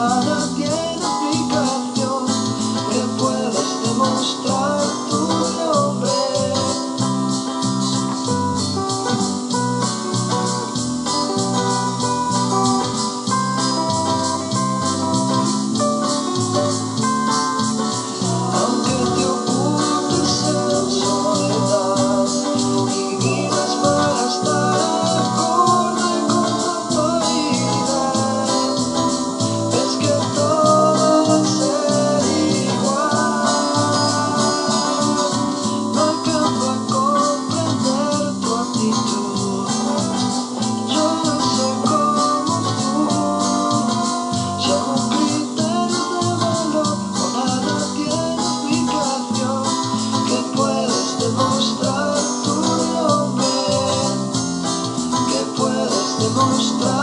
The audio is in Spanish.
nada tiene explicación, que puedes demostrar tu nombre. Aunque te ocultes en soledad y vivas para estar acorde con tu autoridad, es que todo va a ser igual. No alcanzo a comprender tu actitud, yo no soy como tú. Según criterios de valor o nada tiene explicación, que puedes demostrar tu nombre, que puedes demostrar